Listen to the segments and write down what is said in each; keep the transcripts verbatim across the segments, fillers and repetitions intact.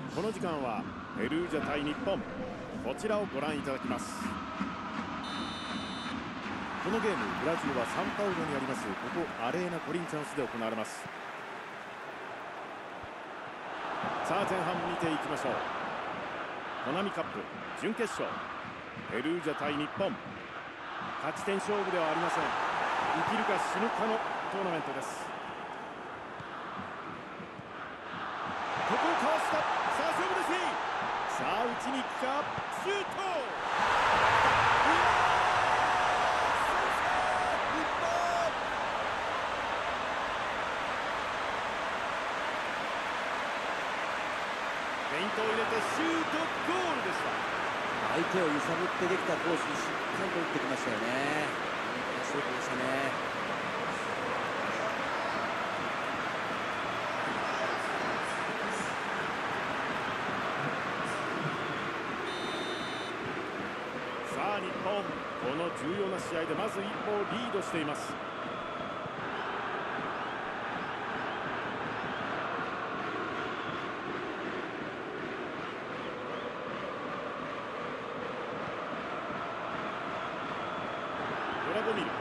この時間はペルージャ対日本、こちらをご覧いただきます。このゲーム、ブラジルはサンパウロにありますここアレーナ・コリンチャンスで行われます。さあ前半見ていきましょう。コナミカップ準決勝、ペルージャ対日本、勝ち点勝負ではありません。生きるか死ぬかのトーナメントです。ここをかわした。さあ勝負です。さあ打ちに行くか、シュート。フェイントを入れてシュート、ゴールでした。 相手を揺さぶってできたコースにしっかりと打ってきましたよね。見事なシュートでしたね。 さあ日本、この重要な試合でまず一歩リードしています。ドラゴミル。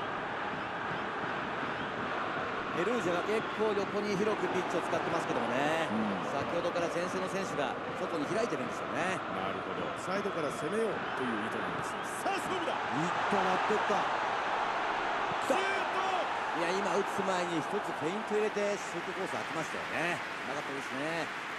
ペルージャが結構横に広くピッチを使ってますけどもね、うん、先ほどから前線の選手が外に開いてるんですよね。 なるほど、サイドから攻めようという意図なんです。さあ勝負だ。 いったなってった。 シュート。 いや今打つ前に一つフェイント入れてシュートコース開きましたよね。うまかったですね。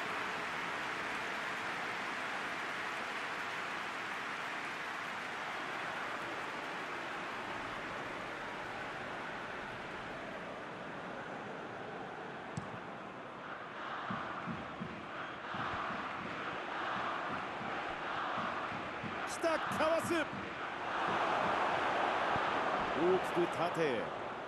来た、かわす。大きく縦へ。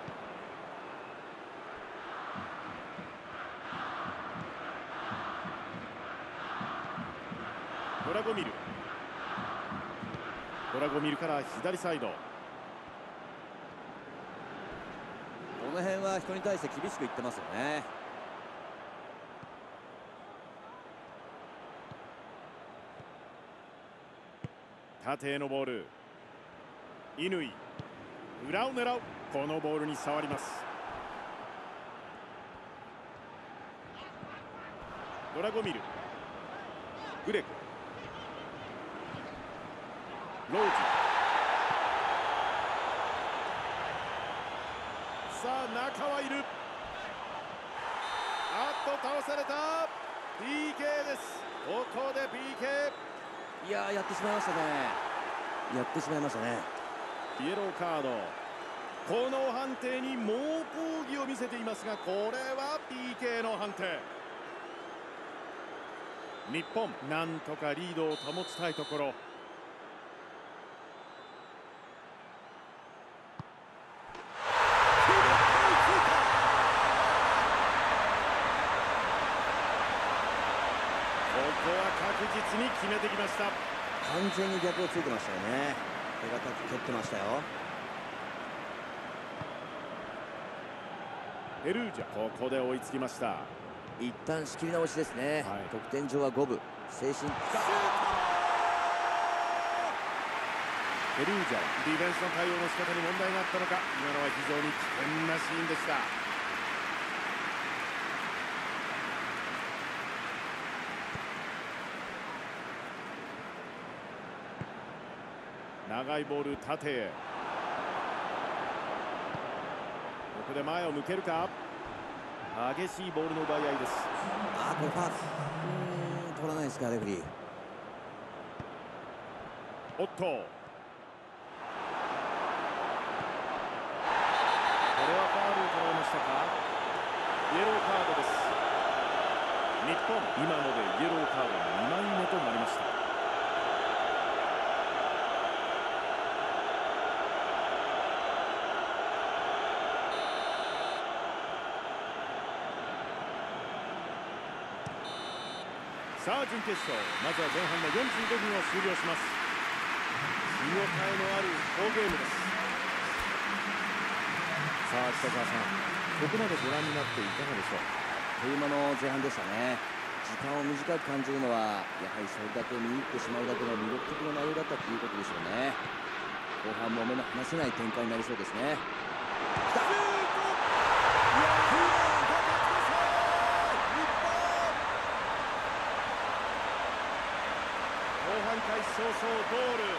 ドラゴミル。ドラゴミルから左サイド。 この辺は人に対して厳しくいってますよね。 縦へのボール。乾、裏を狙う。このボールに触ります。ドラゴミル、グレコ、ロージ。さあ中はいる。あっと倒された。 ピーケー です。ここで ピーケー。 いやーやってしまいましたね。やってしまいましたね。 イエローカード。この判定に猛抗議を見せていますが、これは ピーケー の判定。日本なんとかリードを保ちたいところ。ここは確実に決めてきました。 完全に逆をついてましたよね。手堅く蹴ってましたよ。 ペルージャ、ここで追いつきました。 一旦仕切り直しですね、はい、得点上は五分。精神。 ペルージャ、ディフェンスの対応の仕方に問題があったのか、今のは非常に危険なシーンでした。長いボール縦へ。ここで前を向けるか。激しいボールの奪い合いです。 あーこれファウル。うーん取らないですかレフェリー。 おっと、これはファウルを取られましたか。イエローカードです。日本今のでイエローカードにまいめとなりました。さあ準決勝、まずは前半のよんじゅうごふんを終了します。見応えのある好ゲームです。さあ北澤さん、ここまでご覧になっていかがでしょう。 あっという間の前半でしたね。 時間を短く感じるのはやはりそれだけ見入ってしまうだけの魅力的な内容だったということでしょうね。後半も目の離せない展開になりそうですね。 シュート、いやー、後半開始早々ゴール。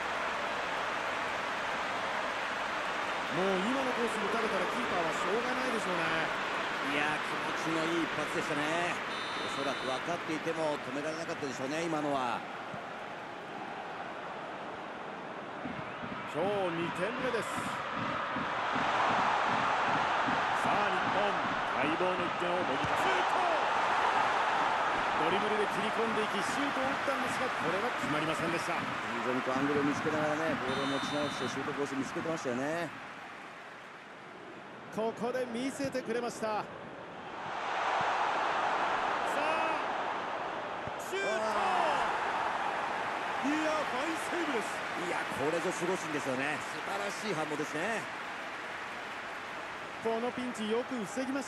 もう今のコースに打たれたらキーパーはしょうがないでしょうね。 いやー、気持ちのいい一発でしたね。おそらく分かっていても止められなかったでしょうね、今のは。 今日にてんめです。さあ日本、待望のいってんをもぎ取る。シュート、ドリブルで切り込んでいきシュートを打ったんですが、これは決まりませんでした。 非常にこうアングルを見つけながらね、ボールを持ち直してシュートコース見つけてましたよね。 ここで見せてくれました。さあシュート、いやファインセーブです。 いや、これぞ守護神ですよね。素晴らしい反応ですね。 このピンチよく防ぎました。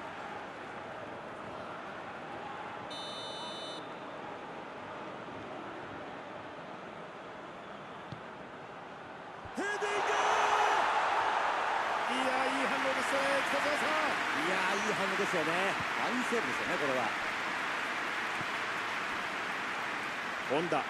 ヘディング、いやいい反応でしたね、北澤さん。 いやー、いい反応ですよね。ファインセーブですよね、これは。 本田、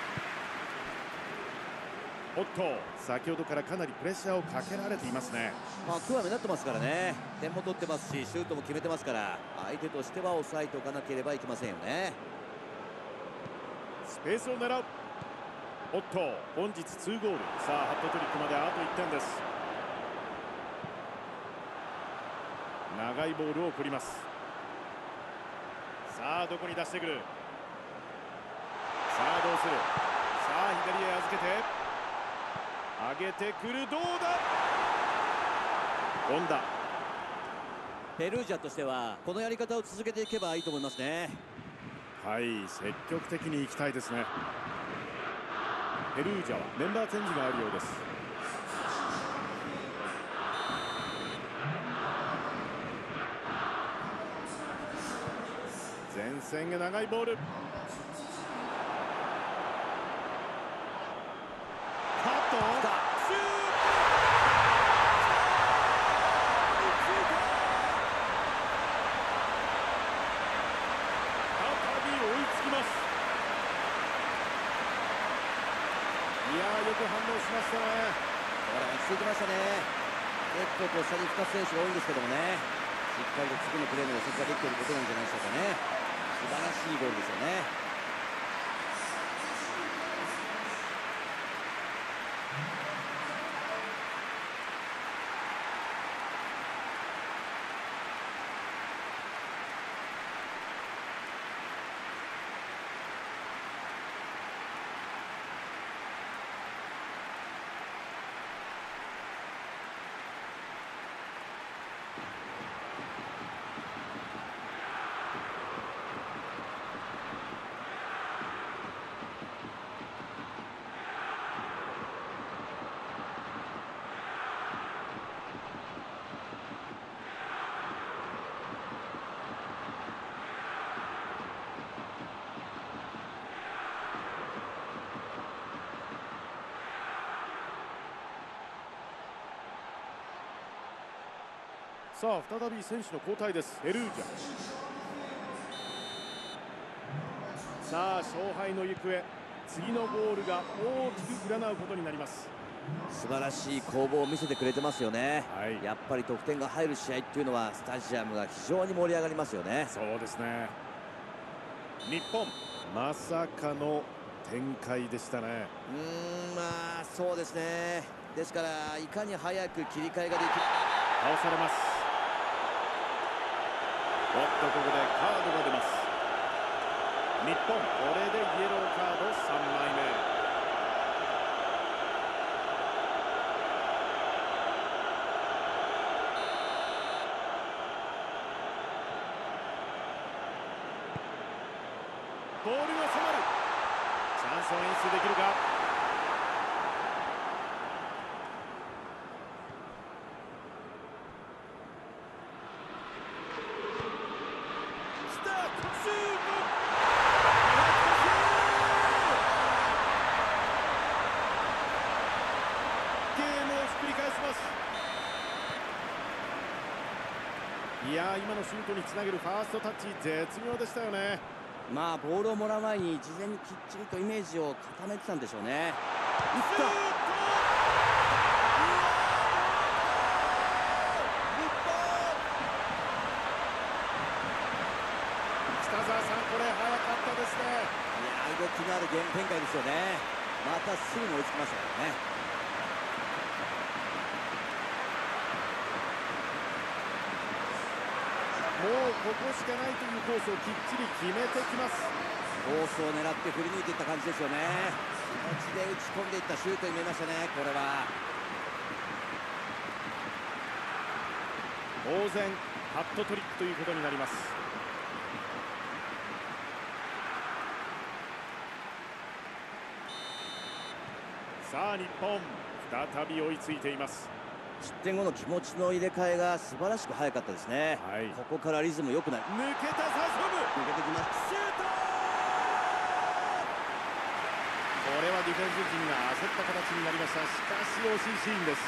おっと先ほどからかなりプレッシャーをかけられていますね。 まあ、クは目立ってますからね。点も取ってますしシュートも決めてますから、相手としては抑えておかなければいけませんよね。 スペースを狙う。おっと本日にゴール。さあハットトリックまであといってんです。長いボールを送ります。さあどこに出してくる。さあどうする。さあ左へ預けて上げてくる。どうだ。本田、 ペルージャとしてはこのやり方を続けていけばいいと思いますね。 はい、積極的に行きたいですね。ペルージャはメンバーチェンジがあるようです。前線へ長いボール。カット、シュート、再び追いつきます。いやー、よく反応しましたね。 これ落ち着いてましたね。結構こう下にふたつ選手が多いんですけどもね、しっかりと次のプレーの予測ができていることなんじゃないでしょうかね。素晴らしいゴールですよね。 さあ再び選手の交代です。ペルージャ。さあ勝敗の行方、次のゴールが大きく占うことになります。 素晴らしい攻防を見せてくれてますよね、 はい、 やっぱり得点が入る試合っていうのはスタジアムが非常に盛り上がりますよね。 そうですね。日本、まさかの展開でしたね。 うーん、まあそうですね。ですからいかに早く切り替えができる。 倒されます。おっとここでカードが出ます。日本、これでイエローカードさんまいめ。ボールが迫る。チャンスを演出できるか。きた、シュート。 めのシュートにつなげるファーストタッチ、絶妙でしたよね。 まあボールをもらう前に事前にきっちりとイメージを固めてたんでしょうね。打った。 北澤さん、これ早かったですね。 いや、動きのあるゲーム展開ですよね。またすぐに追いつきましたからね。 もうここしかないというコースをきっちり決めてきます。 コースを狙って振り抜いていった感じですよね。気持ちで打ち込んでいったシュートに見えましたね。これは当然ハットトリックということになります。さあ日本、再び追いついています。 失点後の気持ちの入れ替えが素晴らしく早かったですね。 はい、 ここからリズム良くなる。 抜けた、さあ勝負、 抜けてきます。 シュート。これはディフェンス陣が焦った形になりました。しかし惜しいシーンです。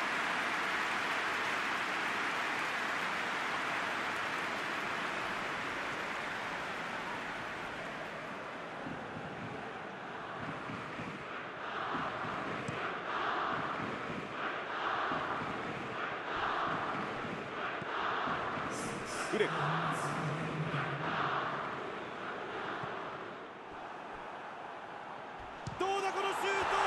グレク、どうだこのシュート。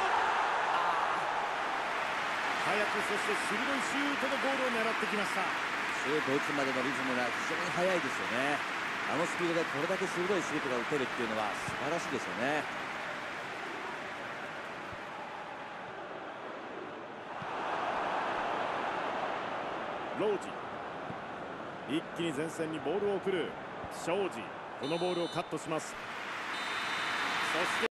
早くそして鋭いシュートでゴールを狙ってきました。 シュート打つまでのリズムが非常に速いですよね。あのスピードでこれだけ鋭いシュートが打てるっていうのは素晴らしいですよね。 ロージ、一気に前線にボールを送る庄司、このボールをカットします。そして